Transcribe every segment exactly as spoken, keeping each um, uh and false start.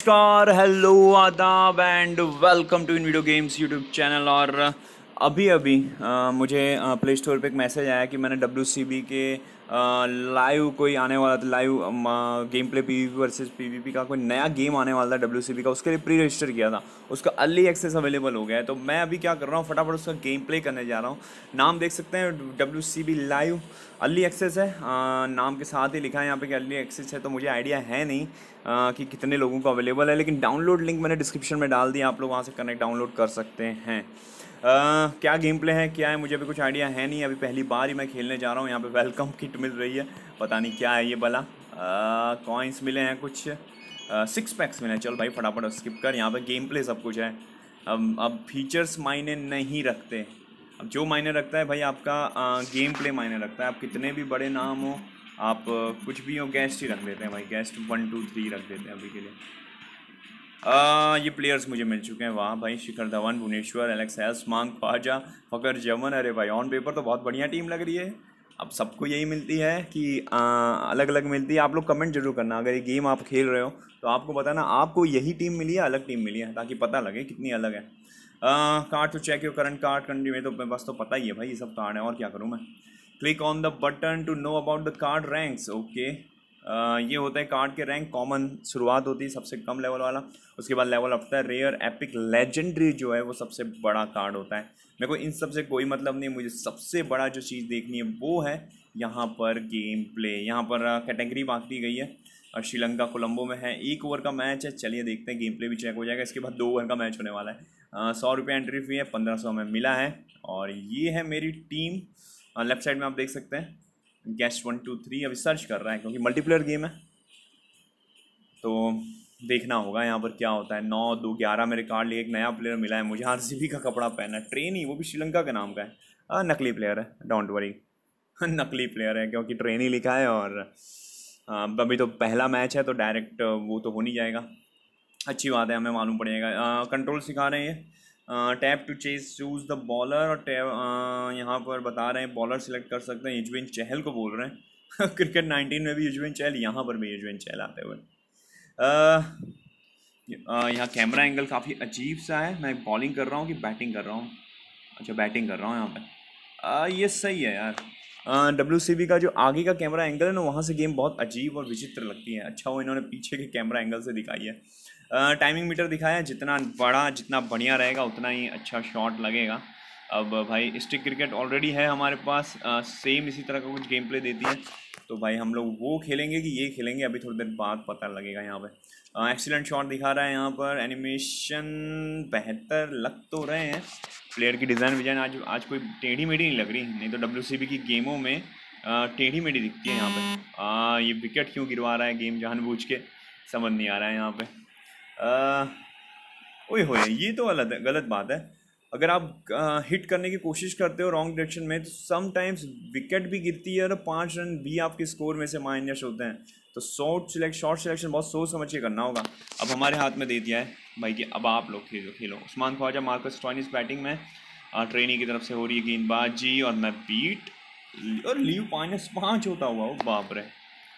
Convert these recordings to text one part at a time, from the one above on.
नमस्कार, हेलो, आदाब and welcome to in video games YouTube channel. और अभी अभी अ, मुझे प्ले स्टोर पे एक मैसेज आया कि मैंने डब्ल्यू सी बी के लाइव कोई आने वाला था, live game play P V P versus P V P का कोई नया गेम आने वाला था डब्ल्यू सी बी का। उसके लिए प्री रजिस्टर किया था, उसका अर्ली एक्सेस अवेलेबल हो गया है। तो मैं अभी क्या कर रहा हूँ, फटाफट उसका गेम प्ले करने जा रहा हूँ। नाम देख सकते हैं, W C B live early access है। अ, नाम के साथ ही लिखा है यहाँ पे कि अर्ली एक्सेस है, तो मुझे आइडिया है नहीं अ, कि कितने लोगों को अवेलेबल है, लेकिन डाउनलोड लिंक मैंने डिस्क्रिप्शन में डाल दिया, आप लोग वहाँ से कनेक्ट डाउनलोड कर सकते हैं। अ, क्या गेम प्ले है, क्या है, मुझे अभी कुछ आइडिया है नहीं। अभी पहली बार ही मैं खेलने जा रहा हूँ। यहाँ पे वेलकम किट मिल रही है, पता नहीं क्या है ये भला। कॉइन्स मिले हैं कुछ, सिक्स पैक्स मिले हैं। चल भाई फटाफट स्किप कर, यहाँ पे गेम प्ले सब कुछ है। अब अब फीचर्स मायने नहीं रखते। अब जो मायने रखता है भाई आपका गेम प्ले मायने रखता है। आप कितने भी बड़े नाम हो, आप अ, कुछ भी हो, गेस्ट ही रख देते हैं भाई। गेस्ट वन टू थ्री रख देते हैं अभी के लिए। आ, ये प्लेयर्स मुझे मिल चुके हैं। वाह भाई, शिखर धवन, भुवनेश्वर, एलेक्स हेल्स, मांग ख्वाजा, फकर जमन। अरे भाई, ऑन पेपर तो बहुत बढ़िया टीम लग रही है। अब सबको यही मिलती है कि आ, अलग अलग मिलती है। आप लोग कमेंट जरूर करना, अगर ये गेम आप खेल रहे हो तो आपको बताना आपको यही टीम मिली है, अलग टीम मिली है, ताकि पता लगे कितनी अलग है। Card to check your current card country में तो बस तो पता ही है भाई, ये सब कार्ड है, और क्या करूँ मैं। Click on the button to know about the card ranks. Okay, ये होता है कार्ड के रैंक। कॉमन शुरुआत होती है सबसे कम लेवल वाला, उसके बाद लेवल अपता है रेयर, एपिक, लेजेंडरी जो है वो सबसे बड़ा कार्ड होता है। मेरे को इन सब से कोई मतलब नहीं, मुझे सबसे बड़ा जो चीज़ देखनी है वो है यहाँ पर गेम प्ले। यहाँ पर कैटेगरी बांट दी गई है। और श्रीलंका कोलंबो में है, एक ओवर का मैच है। चलिए देखते हैं, गेम प्ले भी चेक हो जाएगा। इसके बाद दो ओवर का मैच होने वाला है। सौ रुपये एंट्री फी है, पंद्रह सौ में मिला है। और ये है मेरी टीम। लेफ्ट साइड में आप देख सकते हैं गेस्ट वन टू थ्री अभी सर्च कर रहा है, क्योंकि मल्टीप्लेयर गेम है तो देखना होगा यहाँ पर क्या होता है। नौ दो ग्यारह मेरे कार्ड लिए। एक नया प्लेयर मिला है मुझे, आर सी बी का कपड़ा पहना है, ट्रेनी, वो भी श्रीलंका के नाम का है। आ, नकली प्लेयर है, डोंट वरी। नकली प्लेयर है क्योंकि ट्रेनी लिखा है। और आ, अभी तो पहला मैच है तो डायरेक्ट वो तो हो नहीं जाएगा। अच्छी बात है, हमें मालूम पड़ेगा। कंट्रोल सिखा रहे हैं ये। Tap to chase choose the bowler, और टैप यहाँ पर बता रहे हैं बॉलर सिलेक्ट कर सकते हैं। युजवेंद्र चहल को बोल रहे हैं। क्रिकेट नाइनटीन में भी युजवेंद्र चहल, यहाँ पर भी युजवेंद्र चहल आते हुए। अ, यहाँ कैमरा एंगल काफ़ी अजीब सा है। मैं बॉलिंग कर रहा हूँ कि बैटिंग कर रहा हूँ? अच्छा, बैटिंग कर रहा हूँ यहाँ पे। आ, ये सही है यार। डब्ल्यू सी बी का जो आगे का कैमरा एंगल है ना, वहाँ से गेम बहुत अजीब और विचित्र लगती है। अच्छा वो इन्होंने पीछे के कैमरा एंगल से दिखाई है। टाइमिंग मीटर दिखाया है, जितना बड़ा जितना बढ़िया रहेगा उतना ही अच्छा शॉट लगेगा। अब भाई स्टिक क्रिकेट ऑलरेडी है हमारे पास, सेम इसी तरह का कुछ गेम प्ले देती है। तो भाई हम लोग वो खेलेंगे कि ये खेलेंगे, अभी थोड़ी देर बाद पता लगेगा। यहाँ पे एक्सीलेंट शॉट दिखा रहा है, यहाँ पर एनिमेशन बेहतर लग तो रहे हैं। प्लेयर की डिज़ाइन विजाइन आज आज कोई टेढ़ी मेढ़ी नहीं लग रही, नहीं तो डब्ल्यू सी बी की गेमों में अ, टेढ़ी मेढ़ी दिखती है। यहाँ पे आ, ये विकेट क्यों गिरवा रहा है गेम जानबूझ के, समझ नहीं आ रहा है यहाँ पे। आ, ओए होए, ये तो गलत गलत बात है। अगर आप हिट करने की कोशिश करते हो रॉन्ग डायरेक्शन में तो समटाइम्स विकेट भी गिरती है और पाँच रन भी आपके स्कोर में से माइनस होते हैं। तो शॉर्ट सिलेक्ट शॉर्ट सिलेक्शन बहुत सोच समझ के करना होगा। अब हमारे हाथ में दे दिया है भाई कि अब आप लोग खेलो खेलो। Usman Khawaja, Marcus Stoinis batting में, ट्रेनी की तरफ से हो रही है गेंदबाजी और मैं बीट। और लीव माइनस पाँच होता हुआ, वो बाप रे।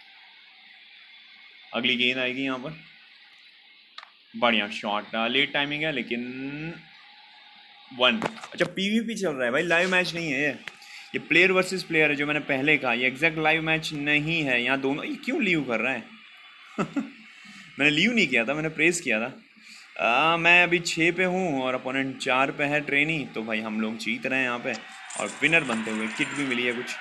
अगली गेंद आएगी यहाँ पर, बढ़िया शॉट, लेट टाइमिंग है लेकिन वन। अच्छा पीवीपी चल रहा है भाई, लाइव मैच नहीं है ये। ये प्लेयर वर्सेस प्लेयर है जो मैंने पहले कहा, ये एग्जैक्ट लाइव मैच नहीं है। यहाँ दोनों, ये क्यों लीव कर रहा है? मैंने लीव नहीं किया था, मैंने प्रेस किया था। आ, मैं अभी छः पे हूँ और अपोनेंट चार पे है ट्रेनी। तो भाई हम लोग जीत रहे हैं यहाँ पे और विनर बनते हुए। किट भी मिली है, कुछ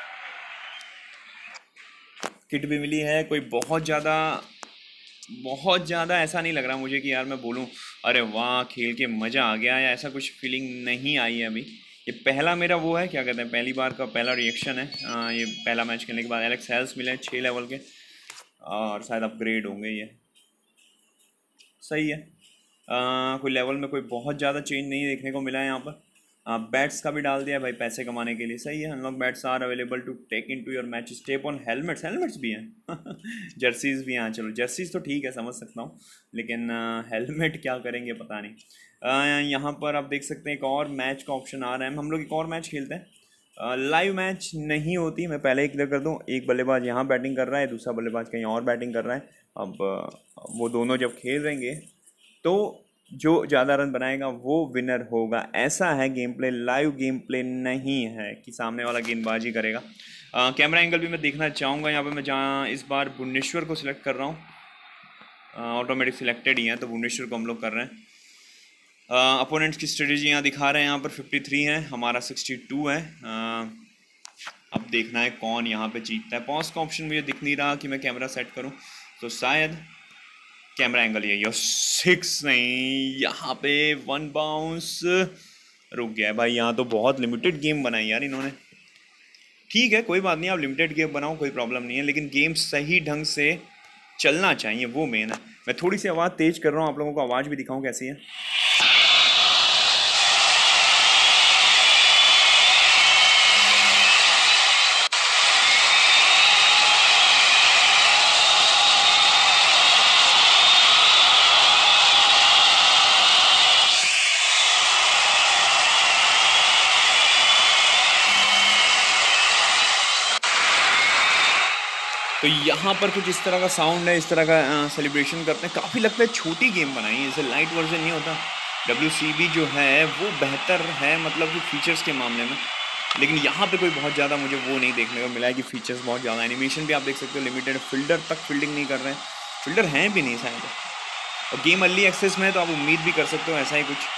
किट भी मिली है। कोई बहुत ज़्यादा बहुत ज़्यादा ऐसा नहीं लग रहा मुझे कि यार मैं बोलूँ अरे वाह खेल के मज़ा आ गया, या ऐसा कुछ फीलिंग नहीं आई है अभी। ये पहला मेरा वो है, क्या कहते हैं, पहली बार का पहला रिएक्शन है। आ, ये पहला मैच खेलने के बाद एलेक्स हेल्स मिले हैं छः लेवल के, और शायद अपग्रेड होंगे ये। सही है। आ, कोई लेवल में कोई बहुत ज़्यादा चेंज नहीं देखने को मिला है यहाँ पर। बैट्स का भी डाल दिया है भाई पैसे कमाने के लिए। सही है। Unlock bats are available to take in to your match. Step on helmets, helmets भी हैं। जर्सीज भी हैं। चलो जर्सीज तो ठीक है, समझ सकता हूँ, लेकिन हेलमेट क्या करेंगे पता नहीं। आ, यहाँ पर आप देख सकते हैं एक और मैच का ऑप्शन आ रहा है। हम लोग एक और मैच खेलते हैं। लाइव मैच नहीं होती, मैं पहले ही क्लियर कर दूँ। एक बल्लेबाज यहाँ बैटिंग कर रहा है, दूसरा बल्लेबाज कहीं और बैटिंग कर रहा है। अब वो दोनों जब खेल रहेंगे तो जो ज़्यादा रन बनाएगा वो विनर होगा। ऐसा है game play, live game play नहीं है कि सामने वाला गेंदबाजी करेगा। कैमरा एंगल भी मैं देखना चाहूँगा। यहाँ पे मैं जहाँ इस बार भुवनेश्वर को सिलेक्ट कर रहा हूँ, ऑटोमेटिक सिलेक्टेड ही है तो भुवनेश्वर को हम लोग कर रहे हैं। अपोनेंट्स की स्ट्रेटेजी यहाँ दिखा रहे हैं, यहाँ पर फिफ्टी थ्री है, हमारा सिक्सटी टू है। आ, अब देखना है कौन यहाँ पे जीतता है। पॉज का ऑप्शन मुझे दिख नहीं रहा कि मैं कैमरा सेट करूँ, तो शायद कैमरा एंगल यही है। सिक्स नहीं, यहाँ पे वन बाउंस रुक गया है भाई। यहाँ तो बहुत लिमिटेड गेम बनाई यार इन्होंने। ठीक है कोई बात नहीं, आप लिमिटेड गेम बनाओ, कोई प्रॉब्लम नहीं है, लेकिन गेम सही ढंग से चलना चाहिए, वो मेन है। मैं थोड़ी सी आवाज़ तेज कर रहा हूँ, आप लोगों को आवाज़ भी दिखाऊँ कैसी है। तो यहाँ पर कुछ इस तरह का साउंड है, इस तरह का सेलिब्रेशन करते हैं। काफ़ी लगता है छोटी गेम बनाई है, जैसे लाइट वर्जन नहीं होता। डब्ल्यू सी बी जो है वो बेहतर है मतलब कि फीचर्स के मामले में, लेकिन यहाँ पे कोई बहुत ज़्यादा मुझे वो नहीं देखने को मिला है कि फीचर्स बहुत ज़्यादा। एनिमेशन भी आप देख सकते हो लिमिटेड, फील्डर तक फील्डिंग नहीं कर रहे हैं, फील्डर हैं भी नहीं शायद। और गेम अर्ली एक्सेस में है तो आप उम्मीद भी कर सकते हो ऐसा ही कुछ।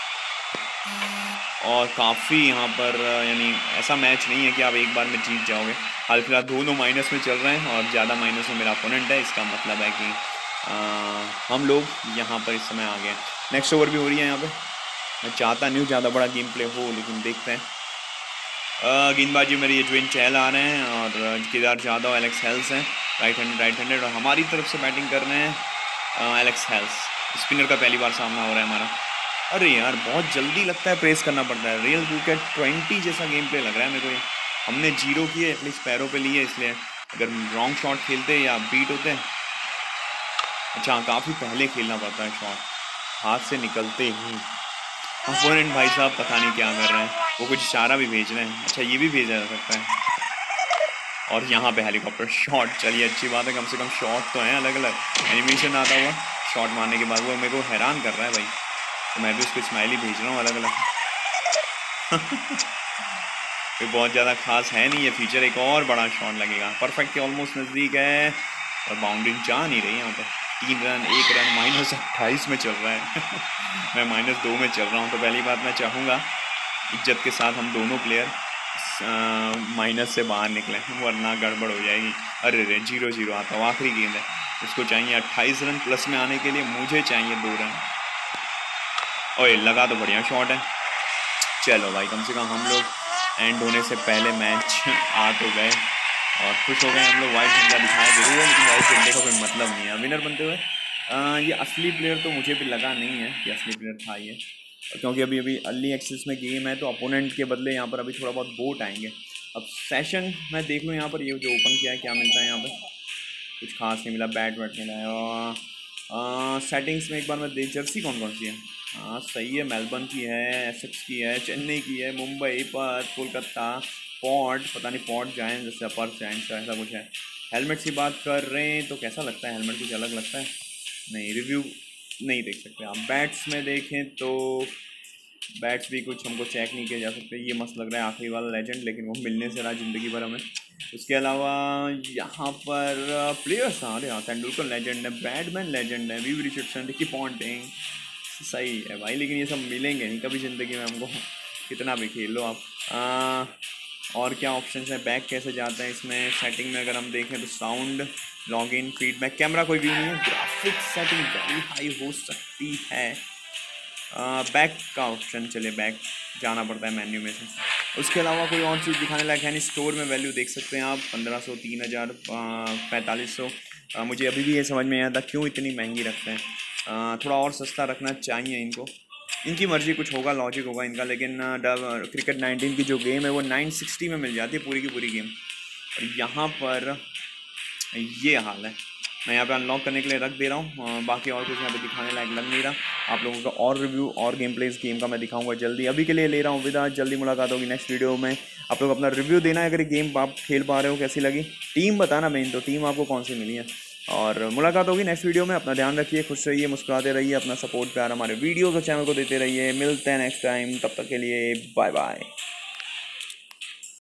और काफ़ी यहाँ पर यानी ऐसा मैच नहीं है कि आप एक बार में जीत जाओगे। हाल फिलहाल दोनों माइनस में चल रहे हैं और ज़्यादा माइनस में मेरा अपोनेंट है। इसका मतलब है कि आ, हम लोग यहाँ पर इस समय आ गए। नेक्स्ट ओवर भी हो रही है यहाँ पे। मैं चाहता नहीं हूँ ज़्यादा बड़ा गेम प्ले हो, लेकिन देखते हैं। गेंदबाजी मेरे यजवेंद्र चहल आ रहे हैं और केदार जाधव, एलेक्स हेल्स हैं राइट हैंडेड राइट हैंडेड और हमारी तरफ से बैटिंग कर रहे हैं एलेक्स हेल्स। स्पिनर का पहली बार सामना हो रहा है हमारा। अरे यार बहुत जल्दी लगता है, प्रेस करना पड़ता है। रियल क्रिकेट ट्वेंटी जैसा गेम प्ले लग रहा है मेरे को ये। हमने जीरो किए एटलीस्ट पैरों पे लिए, इसलिए अगर रॉन्ग शॉट खेलते या बीट होते हैं। अच्छा काफ़ी पहले खेलना पड़ता है शॉट, हाथ से निकलते ही। अपोनेंट भाई साहब पता नहीं क्या कर रहे हैं, वो कुछ इशारा भी भेज रहे हैं। अच्छा ये भी भेजा जा सकता है। और यहाँ पे हेलीकॉप्टर शॉट, चलिए अच्छी बात है, कम से कम शॉट तो हैं अलग अलग। एनिमेशन आता हुआ शॉट मारने के बाद वो मेरे को हैरान कर रहा है भाई, तो मैं भी उसको स्माइली भेज रहा हूँ अलग अलग। कोई बहुत ज़्यादा खास है नहीं ये फीचर। एक और बड़ा शॉट लगेगा, परफेक्ट के ऑलमोस्ट नज़दीक है और बाउंड्री जा नहीं रही यहाँ पर। तीन रन एक रन, माइनस अट्ठाईस में चल रहा है। मैं माइनस दो में चल रहा हूँ। तो पहली बात मैं चाहूँगा इज्जत के साथ हम दोनों प्लेयर माइनस से बाहर निकलें, वरना गड़बड़ हो जाएगी। अरे रे जीरो जीरो आता हुआ आखिरी गेंद है, उसको चाहिए अट्ठाईस रन प्लस में आने के लिए, मुझे चाहिए दो रन। ओए लगा तो बढ़िया शॉट है। चलो भाई कम से कम हम लोग एंड होने से पहले मैच आ तो गए और खुश हो गए हम लोग। वाइट झंडा दिखाया जरूर है, लेकिन वाइट झंडे का कोई मतलब नहीं है विनर बनते हुए। आ, ये असली प्लेयर तो मुझे भी लगा नहीं है कि असली प्लेयर था ये, क्योंकि अभी अभी अर्ली एक्सेस में गेम है तो अपोनेंट के बदले यहाँ पर अभी थोड़ा बहुत बोट आएंगे। अब सेशन मैं देख लूँ यहाँ पर, ये जो ओपन किया है क्या मिलता है यहाँ पर। कुछ खास नहीं मिला, बैट वैट मिला है। और सेटिंग्स में एक बार मैं देख, जर्सी कौन कौन सी है। हाँ सही है, मेलबर्न की है, एसेक्स की है, चेन्नई की है, मुंबई, पर्थ, कोलकाता, पॉट, पता नहीं पॉट जाएंट जैसे अपर जाएंट ऐसा कुछ है। हेलमेट की बात कर रहे हैं तो कैसा लगता है, हेलमेट कुछ अलग लगता है नहीं, रिव्यू नहीं देख सकते आप। बैट्स में देखें तो बैट्स भी कुछ हमको चेक नहीं किए जा सकते। ये मस्त लग रहा है आखिरी वाला लेजेंड, लेकिन वो मिलने से रहा ज़िंदगी भर हमें। उसके अलावा यहाँ पर प्लेयर्स हाँ अरे हाँ तेंदुलकर लेजेंड है, बैडमैन लेजेंड है, वी रिचर्डसन, रिकी पॉन्टिंग, सही है भाई। लेकिन ये सब मिलेंगे नहीं कभी ज़िंदगी में हमको, कितना भी खेल लो आप। आ, और क्या ऑप्शंस हैं, बैक कैसे जाते हैं इसमें। सेटिंग में अगर हम देखें तो साउंड, लॉगिन, फीडबैक, कैमरा कोई व्यू नहीं है। ग्राफिक्स सेटिंग वेरी हाई हो सकती है। बैक का ऑप्शन, चले बैक जाना पड़ता है मेन्यू में से। उसके अलावा कोई और चीज़ दिखाने लायक है नहीं। स्टोर में वैल्यू देख सकते हैं आप, पंद्रह सौ, तीन हज़ार, पैंतालीस सौ। मुझे अभी भी ये समझ में आया था क्यों इतनी महंगी रखते हैं। आ, थोड़ा और सस्ता रखना चाहिए इनको, इनकी मर्ज़ी, कुछ होगा लॉजिक होगा इनका। लेकिन क्रिकेट नाइनटीन की जो गेम है वो नाइन सिक्सटी में मिल जाती है पूरी की पूरी गेम, और यहाँ पर ये हाल है। मैं यहाँ पे अनलॉक करने के लिए रख दे रहा हूँ, बाकी और कुछ यहाँ पे दिखाने लायक लग नहीं रहा। आप लोगों का और रिव्यू और गेम प्ले इस गेम का मैं दिखाऊंगा जल्दी। अभी के लिए ले रहा हूँ विदा, जल्दी मुलाकात होगी नेक्स्ट वीडियो में। आप लोग अपना रिव्यू देना है अगर ये गेम आप खेल पा रहे हो, कैसी लगी। टीम बताना मेन तो, टीम आपको कौन सी मिली है। और मुलाकात होगी नेक्स्ट वीडियो में। अपना ध्यान रखिए, खुश रहिए, मुस्कुराते रहिए, अपना सपोर्ट प्यार हमारे वीडियोज़ और चैनल को देते रहिए। मिलते हैं नेक्स्ट टाइम, तब तक के लिए बाय बाय।